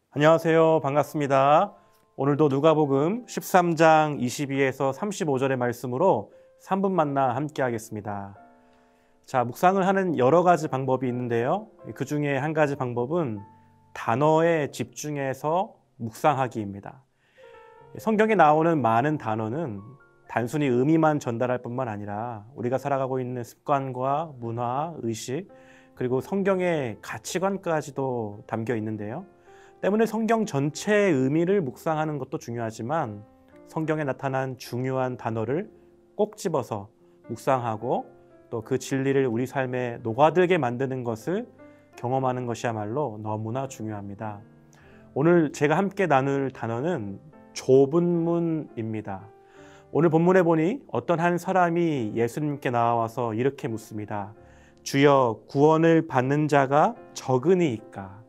안녕하세요. 반갑습니다. 오늘도 누가복음 13장 22에서 35절의 말씀으로 3분 만나 함께 하겠습니다. 자, 묵상을 하는 여러 가지 방법이 있는데요. 그 중에 한 가지 방법은 단어에 집중해서 묵상하기입니다. 성경에 나오는 많은 단어는 단순히 의미만 전달할 뿐만 아니라 우리가 살아가고 있는 습관과 문화, 의식, 그리고 성경의 가치관까지도 담겨 있는데요. 때문에 성경 전체의 의미를 묵상하는 것도 중요하지만 성경에 나타난 중요한 단어를 꼭 집어서 묵상하고 또 그 진리를 우리 삶에 녹아들게 만드는 것을 경험하는 것이야말로 너무나 중요합니다. 오늘 제가 함께 나눌 단어는 좁은 문입니다. 오늘 본문에 보니 어떤 한 사람이 예수님께 나와서 이렇게 묻습니다. 주여, 구원을 받는 자가 적으니이까?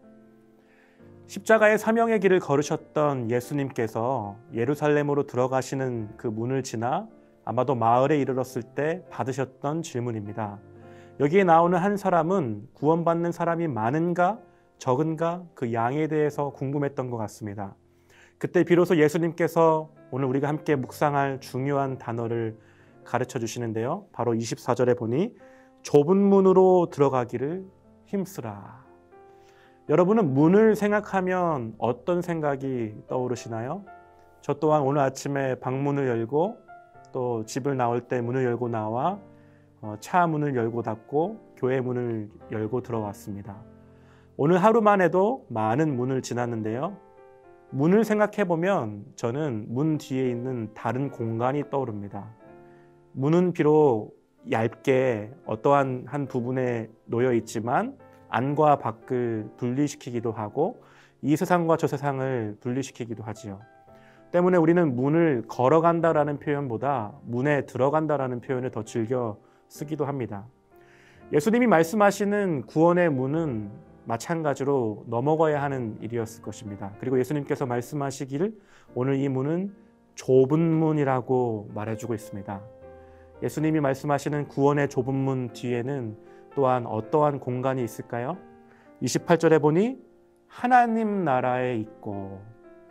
십자가의 사명의 길을 걸으셨던 예수님께서 예루살렘으로 들어가시는 그 문을 지나 아마도 마을에 이르렀을 때 받으셨던 질문입니다. 여기에 나오는 한 사람은 구원받는 사람이 많은가 적은가 그 양에 대해서 궁금했던 것 같습니다. 그때 비로소 예수님께서 오늘 우리가 함께 묵상할 중요한 단어를 가르쳐 주시는데요. 바로 24절에 보니 좁은 문으로 들어가기를 힘쓰라. 여러분은 문을 생각하면 어떤 생각이 떠오르시나요? 저 또한 오늘 아침에 방문을 열고 또 집을 나올 때 문을 열고 나와 차 문을 열고 닫고 교회 문을 열고 들어왔습니다. 오늘 하루만 해도 많은 문을 지났는데요. 문을 생각해 보면 저는 문 뒤에 있는 다른 공간이 떠오릅니다. 문은 비록 얇게 어떠한 한 부분에 놓여 있지만 안과 밖을 분리시키기도 하고 이 세상과 저 세상을 분리시키기도 하지요. 때문에 우리는 문을 걸어간다라는 표현보다 문에 들어간다라는 표현을 더 즐겨 쓰기도 합니다. 예수님이 말씀하시는 구원의 문은 마찬가지로 넘어가야 하는 일이었을 것입니다. 그리고 예수님께서 말씀하시기를 오늘 이 문은 좁은 문이라고 말해주고 있습니다. 예수님이 말씀하시는 구원의 좁은 문 뒤에는 또한 어떠한 공간이 있을까요? 28절에 보니 하나님 나라에 있고,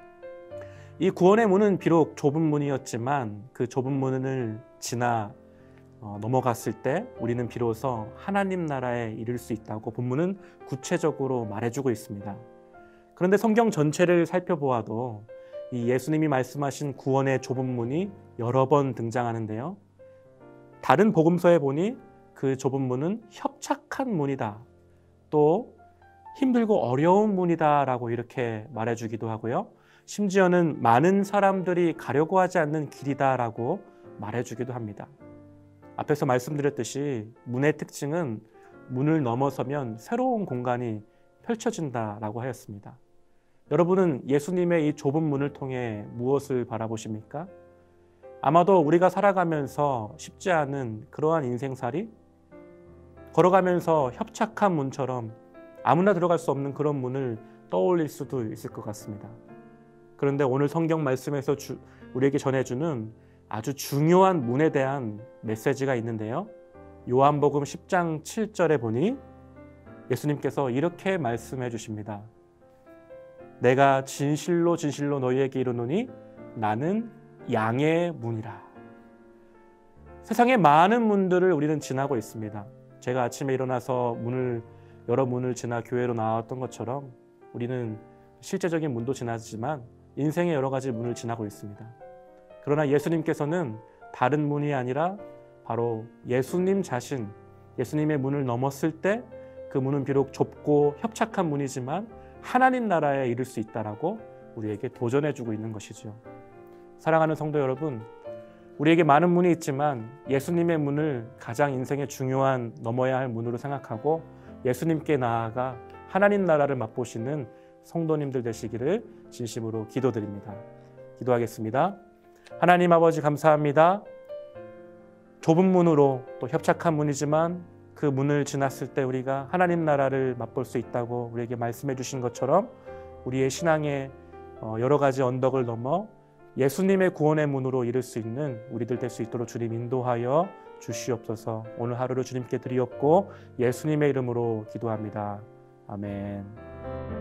이 구원의 문은 비록 좁은 문이었지만 그 좁은 문을 지나 넘어갔을 때 우리는 비로소 하나님 나라에 이를 수 있다고 본문은 구체적으로 말해주고 있습니다. 그런데 성경 전체를 살펴보아도 이 예수님이 말씀하신 구원의 좁은 문이 여러 번 등장하는데요. 다른 복음서에 보니 그 좁은 문은 협착한 문이다. 또 힘들고 어려운 문이다 라고 이렇게 말해주기도 하고요. 심지어는 많은 사람들이 가려고 하지 않는 길이다 라고 말해주기도 합니다. 앞에서 말씀드렸듯이 문의 특징은 문을 넘어서면 새로운 공간이 펼쳐진다라고 하였습니다. 여러분은 예수님의 이 좁은 문을 통해 무엇을 바라보십니까? 아마도 우리가 살아가면서 쉽지 않은 그러한 인생살이 걸어가면서 협착한 문처럼 아무나 들어갈 수 없는 그런 문을 떠올릴 수도 있을 것 같습니다. 그런데 오늘 성경 말씀에서 우리에게 전해주는 아주 중요한 문에 대한 메시지가 있는데요. 요한복음 10장 7절에 보니 예수님께서 이렇게 말씀해 주십니다. 내가 진실로 진실로 너희에게 이르노니 나는 양의 문이라. 세상에 많은 문들을 우리는 지나고 있습니다. 제가 아침에 일어나서 여러 문을 지나 교회로 나왔던 것처럼 우리는 실제적인 문도 지나지만 인생의 여러 가지 문을 지나고 있습니다. 그러나 예수님께서는 다른 문이 아니라 바로 예수님 자신, 예수님의 문을 넘었을 때 그 문은 비록 좁고 협착한 문이지만 하나님 나라에 이를 수 있다라고 우리에게 도전해주고 있는 것이죠. 사랑하는 성도 여러분, 우리에게 많은 문이 있지만 예수님의 문을 가장 인생의 중요한 넘어야 할 문으로 생각하고 예수님께 나아가 하나님 나라를 맛보시는 성도님들 되시기를 진심으로 기도드립니다. 기도하겠습니다. 하나님 아버지 감사합니다. 좁은 문으로 또 협착한 문이지만 그 문을 지났을 때 우리가 하나님 나라를 맛볼 수 있다고 우리에게 말씀해 주신 것처럼 우리의 신앙의 여러 가지 언덕을 넘어 예수님의 구원의 문으로 이룰 수 있는 우리들 될 수 있도록 주님 인도하여 주시옵소서. 오늘 하루를 주님께 드리옵고 예수님의 이름으로 기도합니다. 아멘.